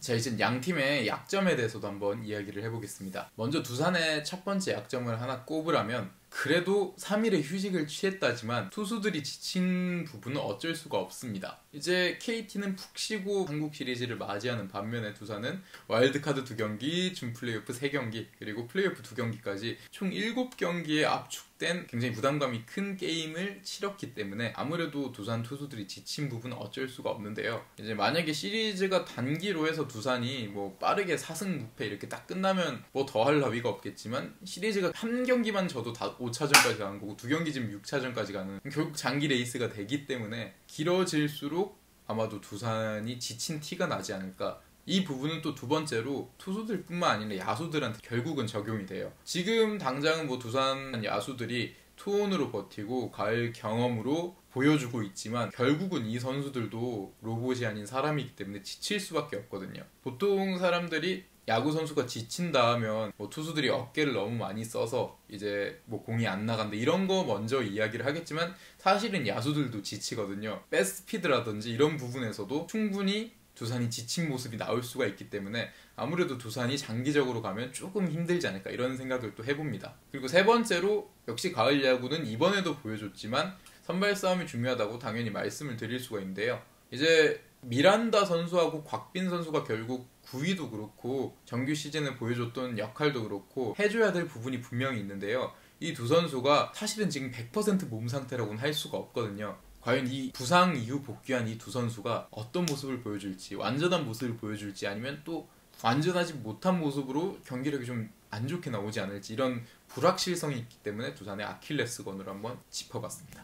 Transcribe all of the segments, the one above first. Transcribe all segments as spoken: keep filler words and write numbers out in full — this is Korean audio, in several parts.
자, 이제 양 팀의 약점에 대해서도 한번 이야기를 해보겠습니다. 먼저 두산의 첫 번째 약점을 하나 꼽으라면 그래도 삼 일의 휴식을 취했다지만 투수들이 지친 부분은 어쩔 수가 없습니다. 이제 케이티는 푹 쉬고 한국 시리즈를 맞이하는 반면에 두산은 와일드카드 두 경기, 준 플레이오프 세 경기, 그리고 플레이오프 두 경기까지 총 일곱 경기에 압축된 굉장히 부담감이 큰 게임을 치렀기 때문에 아무래도 두산 투수들이 지친 부분은 어쩔 수가 없는데요. 이제 만약에 시리즈가 단기로 해서 두산이 뭐 빠르게 사 승 무패 이렇게 딱 끝나면 뭐 더 할 나위가 없겠지만 시리즈가 한 경기만 져도 다 오 차전까지 가는 거고 두 경기 지금 육 차전까지 가는 결국 장기 레이스가 되기 때문에 길어질수록 아마도 두산이 지친 티가 나지 않을까. 이 부분은 또 두 번째로 투수들 뿐만 아니라 야수들한테 결국은 적용이 돼요. 지금 당장은 뭐 두산 야수들이 투혼으로 버티고 가을 경험으로 보여주고 있지만 결국은 이 선수들도 로봇이 아닌 사람이기 때문에 지칠 수밖에 없거든요. 보통 사람들이 야구 선수가 지친다 하면 뭐 투수들이 어깨를 너무 많이 써서 이제 뭐 공이 안 나간다 이런 거 먼저 이야기를 하겠지만 사실은 야수들도 지치거든요. 백스피드라든지 이런 부분에서도 충분히 두산이 지친 모습이 나올 수가 있기 때문에 아무래도 두산이 장기적으로 가면 조금 힘들지 않을까 이런 생각을 또 해봅니다. 그리고 세 번째로 역시 가을 야구는 이번에도 보여줬지만 선발 싸움이 중요하다고 당연히 말씀을 드릴 수가 있는데요. 이제 미란다 선수하고 곽빈 선수가 결국 구위도 그렇고 정규 시즌에 보여줬던 역할도 그렇고 해줘야 될 부분이 분명히 있는데요. 이 두 선수가 사실은 지금 백 퍼센트 몸 상태라고는 할 수가 없거든요. 과연 이 부상 이후 복귀한 이 두 선수가 어떤 모습을 보여줄지, 완전한 모습을 보여줄지 아니면 또 완전하지 못한 모습으로 경기력이 좀 안 좋게 나오지 않을지 이런 불확실성이 있기 때문에 두산의 아킬레스건으로 한번 짚어봤습니다.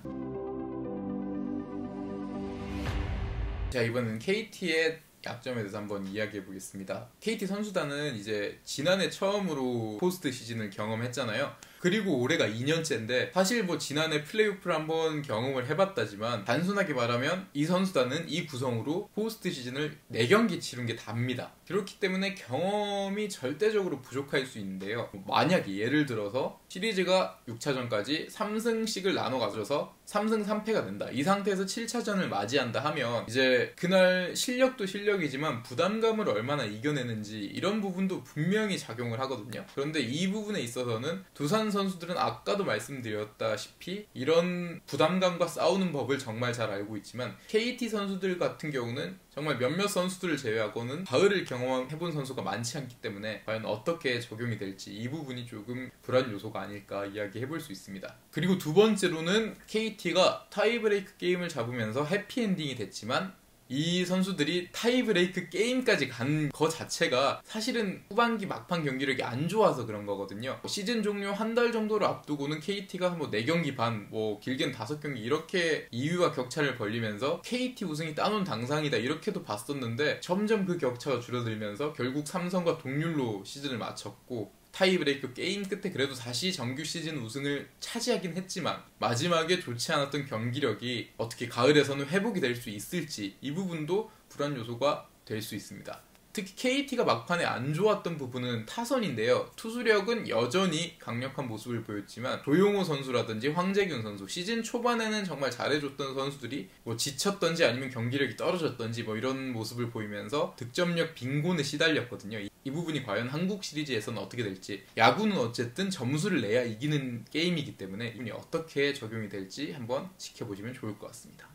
자, 이번엔 케이티의 약점에 대해서 한번 이야기해 보겠습니다. 케이티 선수단은 이제 지난해 처음으로 포스트 시즌을 경험했잖아요. 그리고 올해가 이 년째인데 사실 뭐 지난해 플레이오프를 한번 경험을 해봤다지만 단순하게 말하면 이 선수단은 이 구성으로 포스트 시즌을 네 경기 치른 게 답니다. 그렇기 때문에 경험이 절대적으로 부족할 수 있는데요. 만약에 예를 들어서 시리즈가 육 차전까지 삼 승씩을 나눠 가져서 삼 승 삼 패가 된다. 이 상태에서 칠 차전을 맞이한다 하면 이제 그날 실력도 실력이지만 부담감을 얼마나 이겨내는지 이런 부분도 분명히 작용을 하거든요. 그런데 이 부분에 있어서는 두산 선수들은 아까도 말씀드렸다시피 이런 부담감과 싸우는 법을 정말 잘 알고 있지만 케이티 선수들 같은 경우는 정말 몇몇 선수들을 제외하고는 가을을 경험해본 선수가 많지 않기 때문에 과연 어떻게 적용이 될지 이 부분이 조금 불안 요소가 아닐까 이야기해볼 수 있습니다. 그리고 두 번째로는 케이티가 타이브레이크 게임을 잡으면서 해피엔딩이 됐지만 이 선수들이 타이브레이크 게임까지 간 거 자체가 사실은 후반기 막판 경기력이 안 좋아서 그런 거거든요. 시즌 종료 한 달 정도를 앞두고는 케이티가 뭐 네 경기 반, 뭐 길게는 다섯 경기 이렇게 이 위와 격차를 벌리면서 케이티 우승이 따놓은 당상이다 이렇게도 봤었는데 점점 그 격차가 줄어들면서 결국 삼성과 동률로 시즌을 마쳤고 타이브레이크 게임 끝에 그래도 다시 정규 시즌 우승을 차지하긴 했지만 마지막에 좋지 않았던 경기력이 어떻게 가을에서는 회복이 될 수 있을지 이 부분도 불안 요소가 될 수 있습니다. 특히 케이티가 막판에 안 좋았던 부분은 타선인데요. 투수력은 여전히 강력한 모습을 보였지만 조용호 선수라든지 황재균 선수 시즌 초반에는 정말 잘해줬던 선수들이 뭐 지쳤던지 아니면 경기력이 떨어졌던지 뭐 이런 모습을 보이면서 득점력 빈곤에 시달렸거든요. 이 부분이 과연 한국 시리즈에서는 어떻게 될지 야구는 어쨌든 점수를 내야 이기는 게임이기 때문에 이 부분이 어떻게 적용이 될지 한번 지켜보시면 좋을 것 같습니다.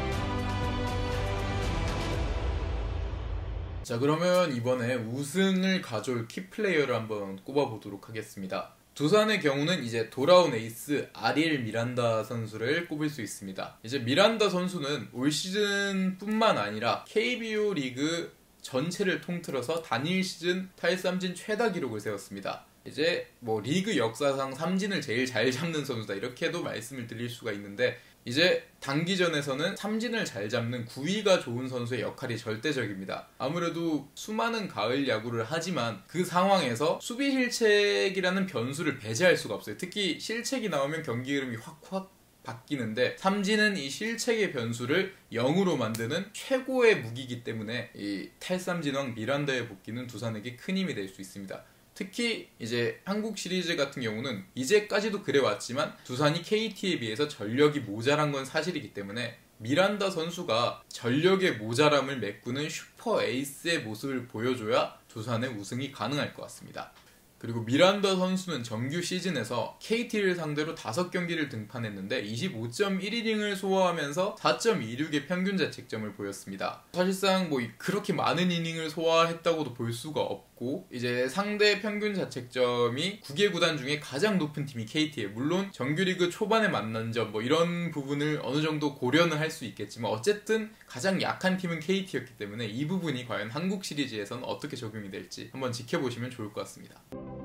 자, 그러면 이번에 우승을 가져올 키플레이어를 한번 꼽아보도록 하겠습니다. 두산의 경우는 이제 돌아온 에이스 아리엘 미란다 선수를 꼽을 수 있습니다. 이제 미란다 선수는 올 시즌 뿐만 아니라 케이비오 리그 전체를 통틀어서 단일 시즌 탈삼진 최다 기록을 세웠습니다. 이제 뭐 리그 역사상 삼진을 제일 잘 잡는 선수다 이렇게도 말씀을 드릴 수가 있는데 이제 단기전에서는 삼진을 잘 잡는 구위가 좋은 선수의 역할이 절대적입니다. 아무래도 수많은 가을 야구를 하지만 그 상황에서 수비 실책이라는 변수를 배제할 수가 없어요. 특히 실책이 나오면 경기 흐름이 확확 바뀌는데 삼진은 이 실책의 변수를 영으로 만드는 최고의 무기이기 때문에 이 탈삼진왕 미란다의 복귀는 두산에게 큰 힘이 될 수 있습니다. 특히 이제 한국 시리즈 같은 경우는 이제까지도 그래왔지만 두산이 케이티에 비해서 전력이 모자란 건 사실이기 때문에 미란다 선수가 전력의 모자람을 메꾸는 슈퍼 에이스의 모습을 보여줘야 두산의 우승이 가능할 것 같습니다. 그리고 미란다 선수는 정규 시즌에서 케이티를 상대로 다섯 경기를 등판했는데 이십오 점 일 이닝을 소화하면서 사 점 이육의 평균 자책점을 보였습니다. 사실상 뭐 그렇게 많은 이닝을 소화했다고도 볼 수가 없고, 이제 상대 평균 자책점이 구 개 구단 중에 가장 높은 팀이 케이티에, 물론 정규리그 초반에 만난 점 뭐 이런 부분을 어느 정도 고려는 할 수 있겠지만 어쨌든 가장 약한 팀은 케이티였기 때문에 이 부분이 과연 한국 시리즈에서는 어떻게 적용이 될지 한번 지켜보시면 좋을 것 같습니다.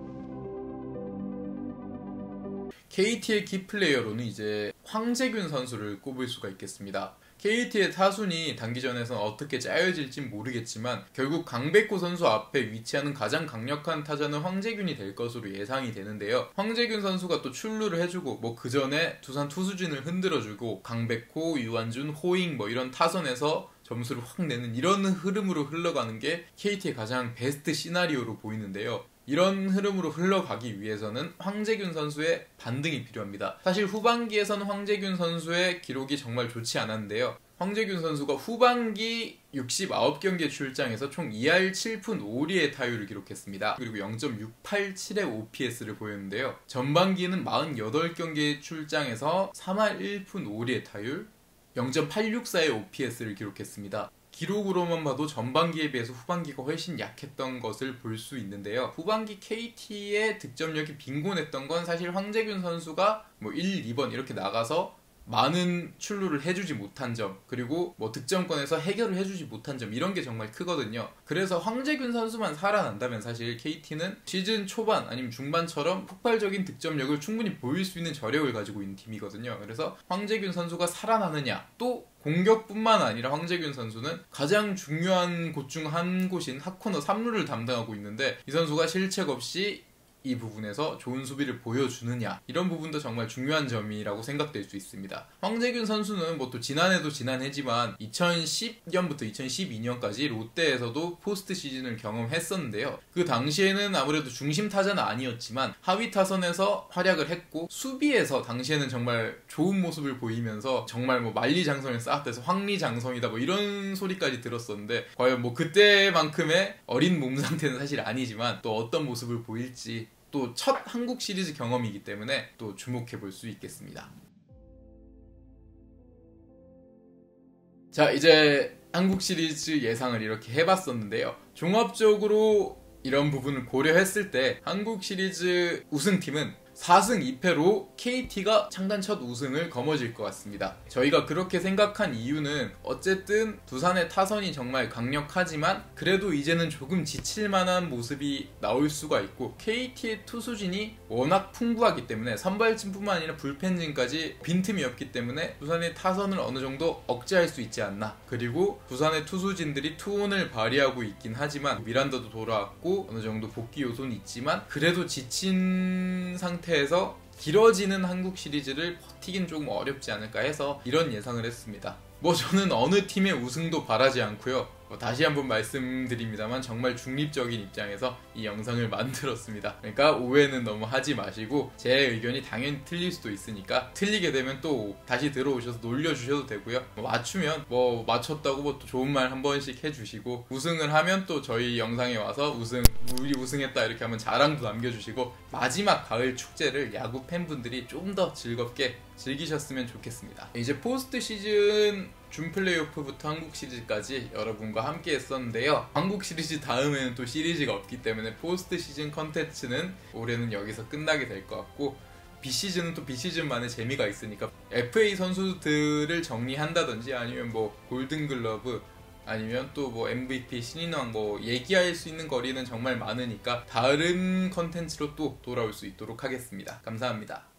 케이티의 키플레이어로는 이제 황재균 선수를 꼽을 수가 있겠습니다. 케이티의 타순이 단기전에서는 어떻게 짜여질진 모르겠지만 결국 강백호 선수 앞에 위치하는 가장 강력한 타자는 황재균이 될 것으로 예상이 되는데요. 황재균 선수가 또 출루를 해주고 뭐 그 전에 두산 투수진을 흔들어주고 강백호, 유한준, 호잉 뭐 이런 타선에서 점수를 확 내는 이런 흐름으로 흘러가는 게 케이티의 가장 베스트 시나리오로 보이는데요. 이런 흐름으로 흘러가기 위해서는 황재균 선수의 반등이 필요합니다. 사실 후반기에서는 황재균 선수의 기록이 정말 좋지 않았는데요. 황재균 선수가 후반기 육십구 경기에 출장해서 총 이 할 칠 푼 오 리의 타율을 기록했습니다. 그리고 영 점 육팔칠의 오피에스를 보였는데요. 전반기는 사십팔 경기에 출장해서 삼 할 일 푼 오 리의 타율, 영 점 팔육사의 오피에스를 기록했습니다. 기록으로만 봐도 전반기에 비해서 후반기가 훨씬 약했던 것을 볼 수 있는데요. 후반기 케이티의 득점력이 빈곤했던 건 사실 황재균 선수가 뭐 일, 이 번 이렇게 나가서 많은 출루를 해주지 못한 점, 그리고 뭐 득점권에서 해결을 해주지 못한 점, 이런 게 정말 크거든요. 그래서 황재균 선수만 살아난다면 사실 케이티는 시즌 초반 아니면 중반처럼 폭발적인 득점력을 충분히 보일 수 있는 저력을 가지고 있는 팀이거든요. 그래서 황재균 선수가 살아나느냐, 또 공격뿐만 아니라 황재균 선수는 가장 중요한 곳 중 한 곳인 핫코너 삼 루를 담당하고 있는데 이 선수가 실책 없이 이 부분에서 좋은 수비를 보여주느냐, 이런 부분도 정말 중요한 점이라고 생각될 수 있습니다. 황재균 선수는 뭐 또 지난해도 지난해지만 이천십 년부터 이천십이 년까지 롯데에서도 포스트 시즌을 경험했었는데요. 그 당시에는 아무래도 중심 타자는 아니었지만 하위 타선에서 활약을 했고, 수비에서 당시에는 정말 좋은 모습을 보이면서 정말 뭐 만리장성을 쌓았대서 황리장성이다 뭐 이런 소리까지 들었었는데, 과연 뭐 그때만큼의 어린 몸 상태는 사실 아니지만 또 어떤 모습을 보일지 또 첫 한국 시리즈 경험이기 때문에 또 주목해 볼 수 있겠습니다. 자, 이제 한국 시리즈 예상을 이렇게 해봤었는데요. 종합적으로 이런 부분을 고려했을 때 한국 시리즈 우승팀은 사 승 이 패로 케이티가 창단 첫 우승을 거머쥘 것 같습니다. 저희가 그렇게 생각한 이유는 어쨌든 두산의 타선이 정말 강력하지만 그래도 이제는 조금 지칠 만한 모습이 나올 수가 있고, 케이티의 투수진이 워낙 풍부하기 때문에 선발진뿐만 아니라 불펜진까지 빈틈이 없기 때문에 두산의 타선을 어느 정도 억제할 수 있지 않나. 그리고 두산의 투수진들이 투혼을 발휘하고 있긴 하지만 미란다도 돌아왔고 어느 정도 복귀 요소는 있지만 그래도 지친 상태 에서 길어지는 한국 시리즈를 버티긴 조금 어렵지 않을까 해서 이런 예상을 했습니다. 뭐 저는 어느 팀의 우승도 바라지 않고요. 뭐 다시 한번 말씀드립니다만 정말 중립적인 입장에서 이 영상을 만들었습니다. 그러니까 오해는 너무 하지 마시고, 제 의견이 당연히 틀릴 수도 있으니까 틀리게 되면 또 다시 들어오셔서 놀려주셔도 되고요. 뭐 맞추면 뭐 맞췄다고 뭐 또 좋은 말 한 번씩 해주시고, 우승을 하면 또 저희 영상에 와서 우승, 우리 우승했다 이렇게 하면 자랑도 남겨주시고, 마지막 가을 축제를 야구 팬분들이 좀 더 즐겁게 즐기셨으면 좋겠습니다. 이제 포스트 시즌 준 플레이오프부터 한국 시리즈까지 여러분과 함께 했었는데요. 한국 시리즈 다음에는 또 시리즈가 없기 때문에 포스트 시즌 컨텐츠는 올해는 여기서 끝나게 될 것 같고, 비시즌은 또 비시즌만의 재미가 있으니까 에프에이 선수들을 정리한다든지 아니면 뭐 골든글러브 아니면 또 뭐 엠브이피, 신인왕 뭐 얘기할 수 있는 거리는 정말 많으니까 다른 컨텐츠로 또 돌아올 수 있도록 하겠습니다. 감사합니다.